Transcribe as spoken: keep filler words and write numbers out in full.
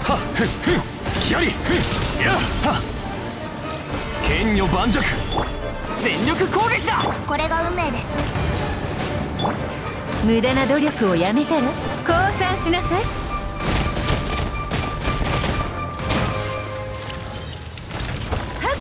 はっふっふん隙ありふんやっはっ剣女盤石全力攻撃だ。 これが運命です。 無駄な努力をやめたら降参しなさい。